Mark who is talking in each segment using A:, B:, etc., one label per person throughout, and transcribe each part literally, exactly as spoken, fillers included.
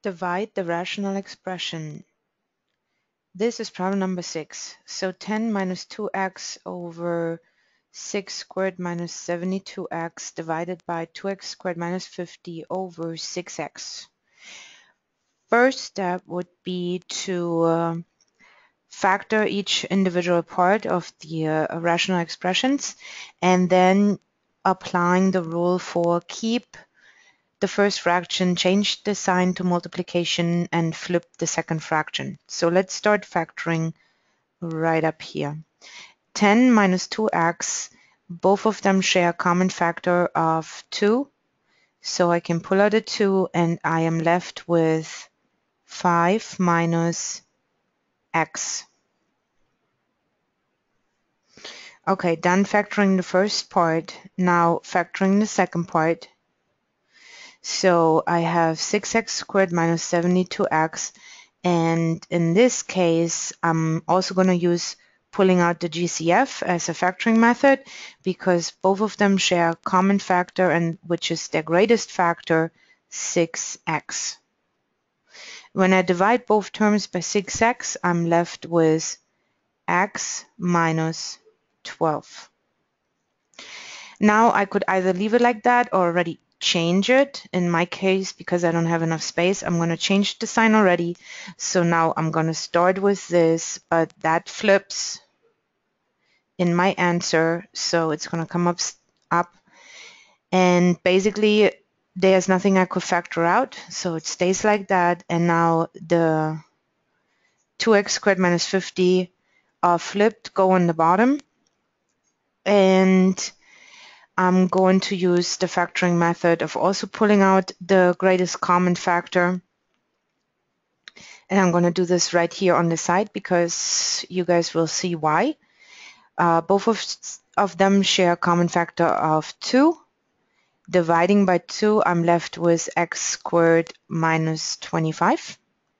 A: Divide the rational expression. This is problem number six. So ten minus two x over six squared minus seventy-two x divided by two x squared minus fifty over six x. First step would be to uh, factor each individual part of the uh, rational expressions and then applying the rule for keep the first fraction, change the sign to multiplication, and flip the second fraction. So let's start factoring right up here. ten minus two x, both of them share a common factor of two. So I can pull out a two and I am left with five minus x. Okay, done factoring the first part. Now factoring the second part. So I have six x squared minus seventy-two x, and in this case I'm also going to use pulling out the G C F as a factoring method because both of them share a common factor, and which is their greatest factor, six x. When I divide both terms by six x, I'm left with x minus twelve. Now I could either leave it like that or already change it. In my case, because I don't have enough space, I'm going to change the sign already. So now I'm going to start with this, but that flips in my answer. So it's going to come up, up. And basically, there's nothing I could factor out. So it stays like that. And now the two x squared minus fifty are flipped, go on the bottom. And I'm going to use the factoring method of also pulling out the greatest common factor. And I'm going to do this right here on the side because you guys will see why. Uh, both of, of them share a common factor of two. Dividing by two, I'm left with x squared minus twenty-five.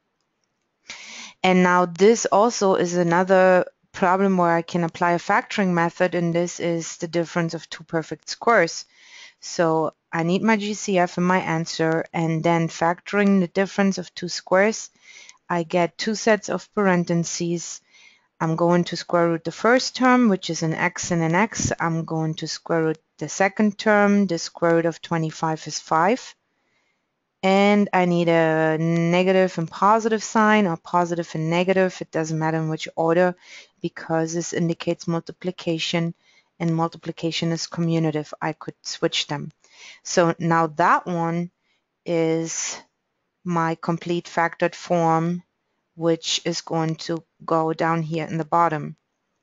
A: And now this also is another problem where I can apply a factoring method, and this is the difference of two perfect squares. So I need my G C F in my answer, and then factoring the difference of two squares, I get two sets of parentheses. I'm going to square root the first term, which is an x and an x. I'm going to square root the second term. The square root of twenty-five is five. And I need a negative and positive sign, or positive and negative. It doesn't matter in which order, because this indicates multiplication, and multiplication is commutative. I could switch them. So now that one is my complete factored form, which is going to go down here in the bottom.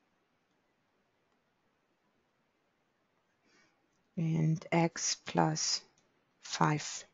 A: And x plus five.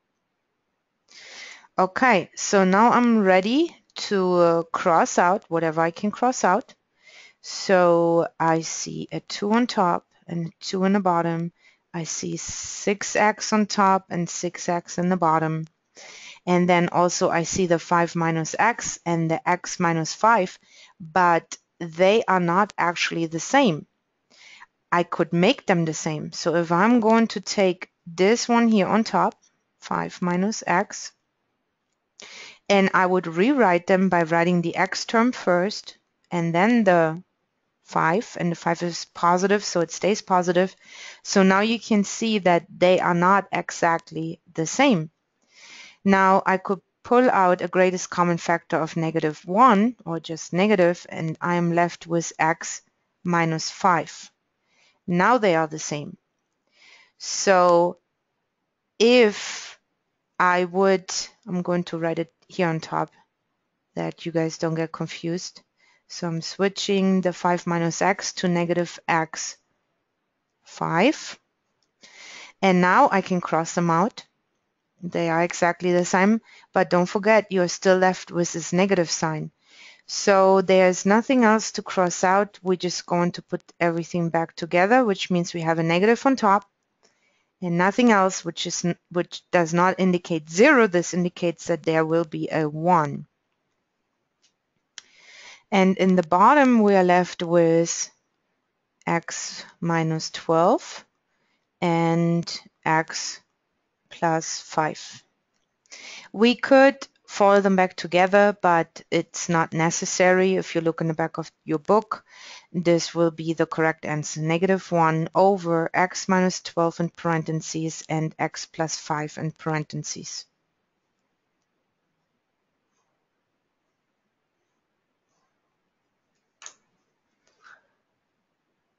A: Okay, so now I'm ready to uh, cross out whatever I can cross out. So I see a two on top and a two on the bottom. I see six x on top and six x in the bottom. And then also I see the five minus x and the x minus five, but they are not actually the same. I could make them the same. So if I'm going to take this one here on top, five minus x, and I would rewrite them by writing the x term first and then the five, and the five is positive, so it stays positive. So now you can see that they are not exactly the same. Now I could pull out a greatest common factor of negative one, or just negative, and I am left with x minus five. Now they are the same. So if I would, I'm going to write it here on top that you guys don't get confused. So I'm switching the five minus x to negative x five. And now I can cross them out. They are exactly the same, but don't forget you're still left with this negative sign. So there's nothing else to cross out. We're just going to put everything back together, which means we have a negative on top and nothing else, which is which does not indicate zero. This indicates that there will be a one. And in the bottom, we are left with x minus twelve and x plus five. We could follow them back together, but it's not necessary. If you look in the back of your book, this will be the correct answer. Negative one over x minus twelve in parentheses and x plus five in parentheses.